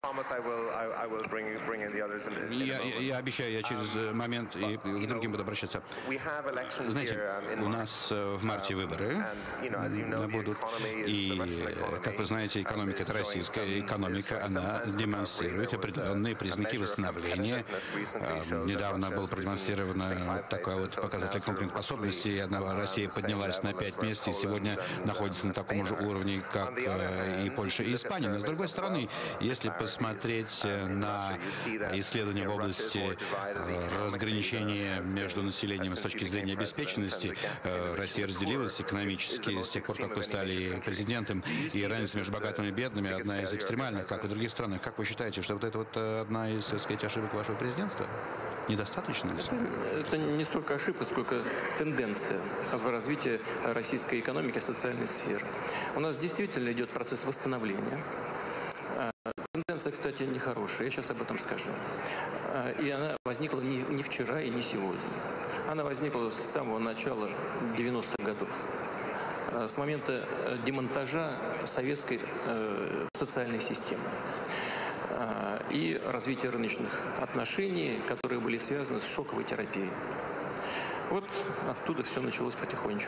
Я обещаю, я через момент и к другим буду обращаться. Знаете, у нас в марте выборы будут, и, как вы знаете, экономика, это российская экономика, она демонстрирует определенные признаки восстановления. Недавно был продемонстрирован такой вот показатель конкурентоспособности, и Россия поднялась на 5 мест, и сегодня находится на таком же уровне, как и Польша, и Испания. Но, с другой стороны, если посмотреть на исследования в области разграничения между населением с точки зрения обеспеченности, Россия разделилась экономически с тех пор, как вы стали президентом, и разница между богатыми и бедными одна из экстремальных, как и в других странах. Как вы считаете, что вот это вот одна из, так сказать, ошибок вашего президентства? Недостаточно ли? Это не столько ошибка, сколько тенденция в развитии российской экономики и социальной сферы. У нас действительно идет процесс восстановления. Тенденция, кстати, нехорошая, я сейчас об этом скажу. И она возникла не вчера и не сегодня. Она возникла с самого начала 90-х годов. С момента демонтажа советской социальной системы и развития рыночных отношений, которые были связаны с шоковой терапией. Вот оттуда все началось потихонечку.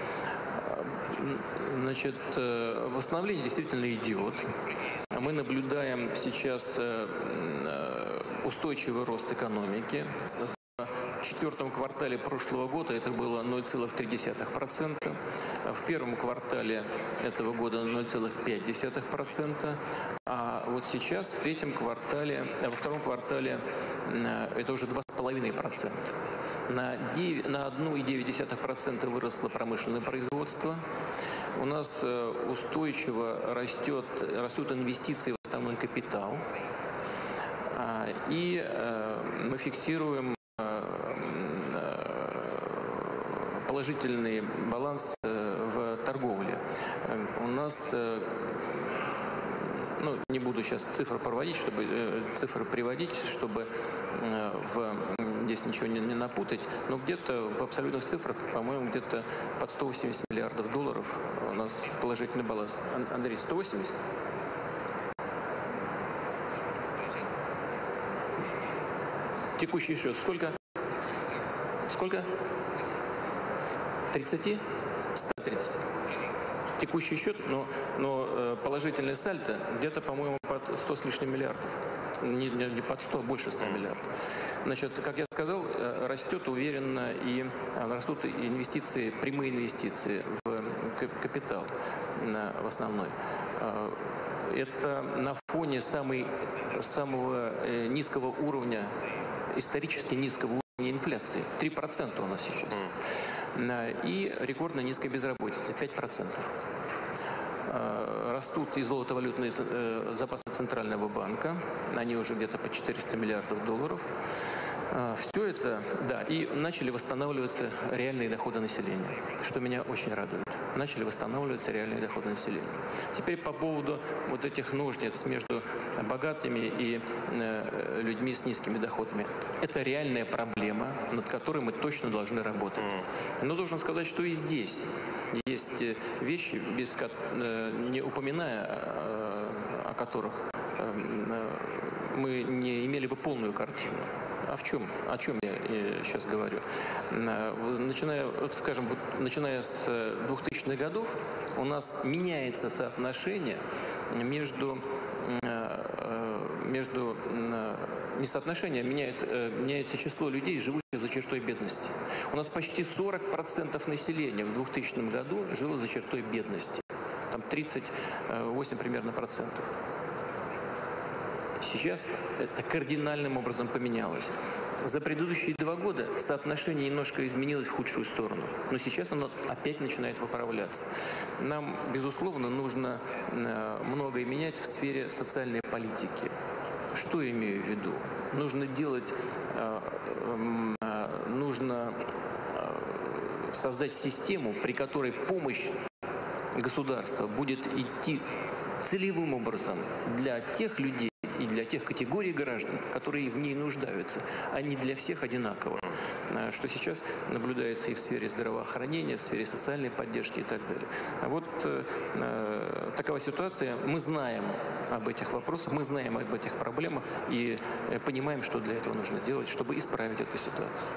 Значит, восстановление действительно идет. Мы наблюдаем сейчас устойчивый рост экономики. В четвертом квартале прошлого года это было 0,3%. В первом квартале этого года 0,5%. А вот сейчас, в третьем квартале, во втором квартале это уже 2,5%. На 1,9% выросло промышленное производство. У нас устойчиво растут инвестиции в основной капитал. И мы фиксируем положительный баланс в торговле. У нас, не буду сейчас цифры приводить, чтобы здесь ничего не напутать, но где-то в абсолютных цифрах, по-моему, где-то под 180 миллиардов долларов у нас положительный баланс. Андрей, 180? Текущий счет сколько? Сколько? 30? 130. Текущий счет, но положительный сальдо где-то, по-моему, под 100 с лишним миллиардов. Не под 100, а больше 100 миллиардов. Значит, как я сказал, растет уверенно и растут инвестиции, прямые инвестиции в капитал в основной. Это на фоне самого низкого уровня, исторически низкого уровня инфляции. 3% у нас сейчас. И рекордно низкая безработица, 5%. Растут и золотовалютные запасы Центрального банка, они уже где-то по 400 миллиардов долларов. Все это, да, и начали восстанавливаться реальные доходы населения, что меня очень радует. Начали восстанавливаться реальные доходы населения. Теперь по поводу вот этих ножниц между богатыми и людьми с низкими доходами. Это реальная проблема, над которой мы точно должны работать. Но должен сказать, что и здесь есть вещи, не упоминая о которых мы не имели бы полную картину. О чем я сейчас говорю? Начиная с 2000-х годов у нас меняется соотношение между не соотношение, меняется число людей, живущих за чертой бедности. У нас почти 40% населения в 2000 году жило за чертой бедности. Там 38 примерно процентов. Сейчас это кардинальным образом поменялось. За предыдущие 2 года соотношение немножко изменилось в худшую сторону, но сейчас оно опять начинает выправляться. Нам, безусловно, нужно многое менять в сфере социальной политики. Что я имею в виду? Нужно создать систему, при которой помощь государства будет идти целевым образом для тех людей и для тех категорий граждан, которые в ней нуждаются, а не для всех одинаково. что сейчас наблюдается и в сфере здравоохранения, в сфере социальной поддержки и так далее. А вот такова ситуация. Мы знаем об этих вопросах, мы знаем об этих проблемах и понимаем, что для этого нужно делать, чтобы исправить эту ситуацию.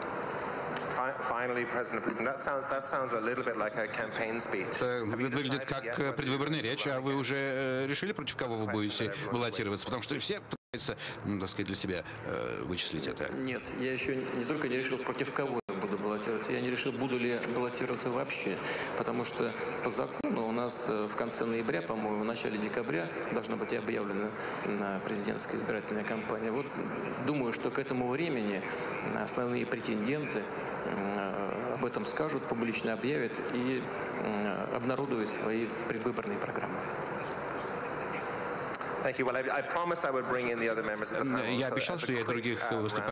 Выглядит как предвыборная речь, а вы уже решили, против кого вы будете баллотироваться? Потому что все пытаются, так сказать, для себя вычислить это. Нет, я еще не только не решил, против кого я буду баллотироваться, я не решил, буду ли баллотироваться вообще, потому что по закону у нас в конце ноября, по-моему, в начале декабря должна быть объявлена президентская избирательная кампания. Вот думаю, что к этому времени основные претенденты об этом скажут, публично объявят и обнародуют свои предвыборные программы. Я обещал, что я других выступающих